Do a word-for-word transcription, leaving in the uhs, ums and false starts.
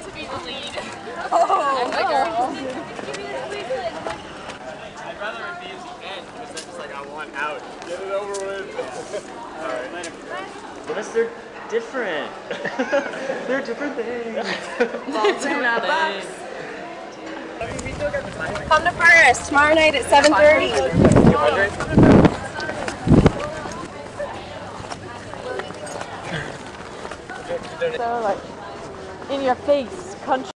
to be the lead. Oh, I'm the girl. I'd rather it be at the end because then it's like I want out. Get it over with. Alright, later. What is they're different? They're different things. balls in a box. Come to First tomorrow night at seven thirty. So like in your face, country.